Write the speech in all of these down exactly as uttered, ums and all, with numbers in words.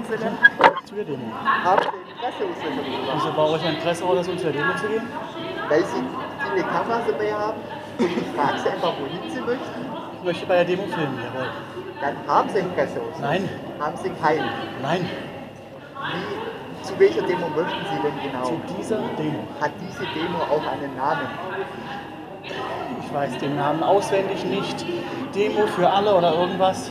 möchten Sie denn? Zu der Demo. Haben Sie Presseausweis? Wieso brauche ich ein Presseausweis, um zu der Demo zu gehen? Weil Sie viele Kameras dabei haben und ich frage Sie einfach, wohin Sie möchten. Ich möchte bei der Demo filmen, jawohl. Dann haben Sie einen Presseausweis. Nein. Haben Sie keinen? Nein. Wie, zu welcher Demo möchten Sie denn genau? Zu dieser Demo. Hat diese Demo auch einen Namen? Ich weiß den Namen auswendig nicht. Demo für alle oder irgendwas.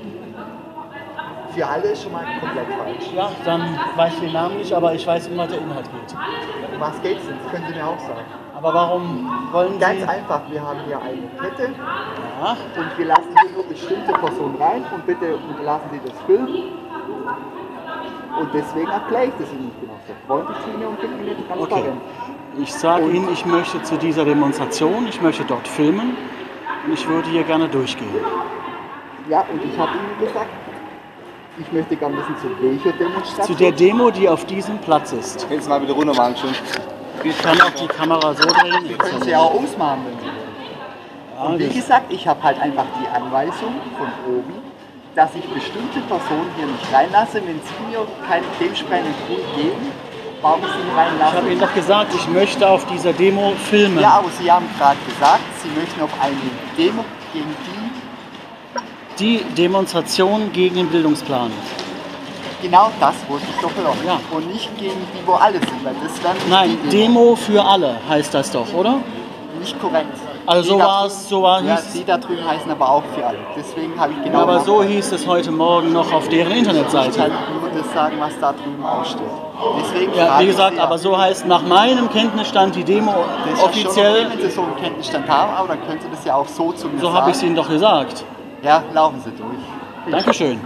Für alle ist schon mal komplett falsch. Ja, dann weiß ich den Namen nicht, aber ich weiß, um was der Inhalt geht. Um was geht's denn? Das können Sie mir auch sagen. Aber warum wollen Sie... Ganz einfach, wir haben hier eine Kette Ja. und wir lassen hier nur bestimmte Personen rein und bitte unterlassen Sie das Filmen. Und deswegen erkläre ich das Ihnen genau so freundlich zu Ihnen und bin Ihnen transparent. Okay. Ich sage Ihnen, ich möchte zu dieser Demonstration, ich möchte dort filmen und ich würde hier gerne durchgehen. Ja, und ich habe Ihnen gesagt, ich möchte gerne wissen, zu welcher Demonstration. Zu der Demo, die auf diesem Platz ist. Kannst du mal wieder runter machen schon? Ich kann auch die Kamera so drehen. Sie können sie auch ausmachen, wenn Sie wollen. Ja, Und wie das- gesagt, ich habe halt einfach die Anweisung von oben, dass ich bestimmte Personen hier nicht reinlasse, wenn Sie mir keinen dementsprechenden Grund geben, warum ich Sie nicht Ich habe reinlasse. Ihnen doch gesagt, ich möchte auf dieser Demo filmen. Ja, aber Sie haben gerade gesagt, Sie möchten auf eine Demo gegen die, Die Demonstration gegen den Bildungsplan. genau das wollte ich doch hören. Ja. Und nicht gegen die, wo alle sind, weil das wäre nicht Nein, die Demo für alle heißt das doch, oder? Nicht korrekt. Also Die so da war drüben- es, so war Ja, hieß. die da drüben heißen aber auch für alle. Deswegen habe ich genau. Ja, aber so nachgedacht. hieß es heute Morgen noch auf deren Ich Internetseite. kann nur das sagen, was da drüben aussteht. Deswegen Ja, frage wie ich gesagt, Sie, aber so heißt nach meinem Kenntnisstand die Demo das ist ja schon okay, offiziell. wenn Sie so einen Kenntnisstand haben, aber dann können Sie das ja auch so zu mir So sagen. habe ich es Ihnen doch gesagt. Ja, laufen Sie durch. Dankeschön.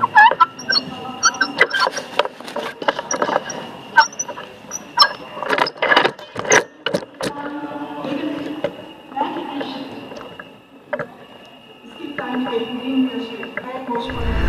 Es gibt einige Ideen, die